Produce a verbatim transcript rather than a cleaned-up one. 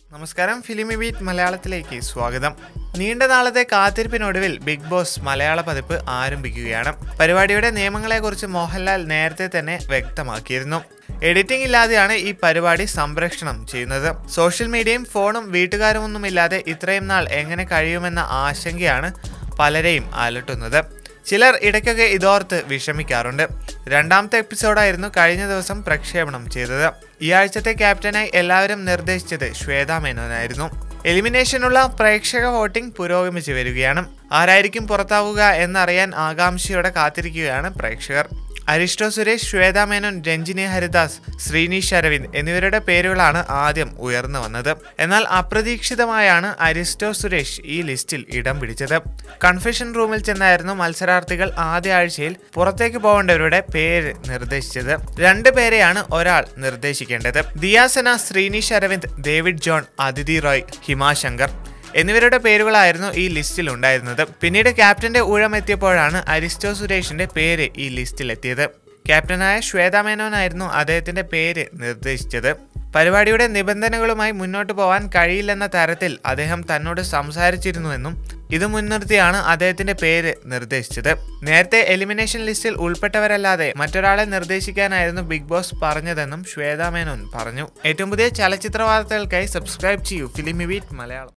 നമസ്കാരം, ഫിലിമി ബീറ്റ് മലയാളത്തിലേക്ക് സ്വാഗതം. നീണ്ട നാളത്തെ കാത്തിരിപ്പിനൊടുവിൽ ബിഗ് ബോസ് മലയാള പതിപ്പ് ആരംഭിക്കുകയാണ്. പരിപാടിയുടെ നിയമങ്ങളെക്കുറിച്ച് മോഹൻലാൽ നേരത്തെ തന്നെ വ്യക്തമാക്കിയിരുന്നു. എഡിറ്റിംഗ് ഇല്ലാതെയാണ് ഈ പരിപാടി സംപ്രേഷണം ചെയ്യുന്നത്. സോഷ്യൽ മീഡിയയും ഫോണും വീട്ടുകാരുമൊന്നുമില്ലാതെ ഇത്രയും നാൾ എങ്ങനെ കഴിയുമെന്ന ആശങ്കയാണ് പലരെയും അലട്ടുന്നത്. ചിലർ ഇടയ്ക്കൊക്കെ ഇതോർത്ത് വിഷമിക്കാറുണ്ട്. രണ്ടാമത്തെ എപ്പിസോഡായിരുന്നു കഴിഞ്ഞ ദിവസം പ്രക്ഷേപണം ചെയ്തത്. ഈ ആഴ്ചത്തെ ക്യാപ്റ്റനായി എല്ലാവരും നിർദ്ദേശിച്ചത് ശ്വേതാ മേനോനായിരുന്നു. എലിമിനേഷനുള്ള പ്രേക്ഷക വോട്ടിംഗ് പുരോഗമിച്ചു വരികയാണ്. ആരായിരിക്കും പുറത്താവുക എന്നറിയാൻ ആകാംക്ഷയോടെ കാത്തിരിക്കുകയാണ് പ്രേക്ഷകർ. അരിസ്റ്റോ സുരേഷ്, ശ്വേതാ മേനോൻ, രഞ്ജിനി ഹരിദാസ്, ശ്രീനിഷ് അരവിന്ദ് എന്നിവരുടെ പേരുകളാണ് ആദ്യം ഉയർന്നു വന്നത്. എന്നാൽ അപ്രതീക്ഷിതമായാണ് അരിസ്റ്റോ സുരേഷ് ഈ ലിസ്റ്റിൽ ഇടം പിടിച്ചത്. കൺഫെഷൻ റൂമിൽ ചെന്നായിരുന്നു മത്സരാർത്ഥികൾ ആദ്യ ആഴ്ചയിൽ പുറത്തേക്ക് പോകേണ്ടവരുടെ പേര് നിർദ്ദേശിച്ചത്. രണ്ട് പേരെയാണ് ഒരാൾ നിർദ്ദേശിക്കേണ്ടത്. ദിയാസന, ശ്രീനിഷ് അരവിന്ദ്, ഡേവിഡ് ജോൺ, അതിഥി റോയ്, ഹിമാശങ്കർ എന്നിവരുടെ പേരുകളായിരുന്നു ഈ ലിസ്റ്റിൽ ഉണ്ടായിരുന്നത്. പിന്നീട് ക്യാപ്റ്റന്റെ ഊഴം എത്തിയപ്പോഴാണ് അരിസ്റ്റോ സുരേഷിന്റെ പേര് ഈ ലിസ്റ്റിലെത്തിയത്. ക്യാപ്റ്റനായ ശ്വേതാ മേനോനായിരുന്നു അദ്ദേഹത്തിന്റെ പേര് നിർദ്ദേശിച്ചത്. പരിപാടിയുടെ നിബന്ധനകളുമായി മുന്നോട്ട് പോകാൻ കഴിയില്ലെന്ന തരത്തിൽ അദ്ദേഹം തന്നോട് സംസാരിച്ചിരുന്നുവെന്നും ഇത് മുൻനിർത്തിയാണ് അദ്ദേഹത്തിന്റെ പേര് നിർദ്ദേശിച്ചത്. നേരത്തെ എലിമിനേഷൻ ലിസ്റ്റിൽ ഉൾപ്പെട്ടവരല്ലാതെ മറ്റൊരാളെ നിർദ്ദേശിക്കാനായിരുന്നു ബിഗ് ബോസ് പറഞ്ഞതെന്നും ശ്വേതാ മേനോൻ പറഞ്ഞു. ഏറ്റവും പുതിയ ചലച്ചിത്ര വാർത്തകൾക്കായി സബ്സ്ക്രൈബ് ചെയ്യൂ ഫിലിമി ബീറ്റ് മലയാളം.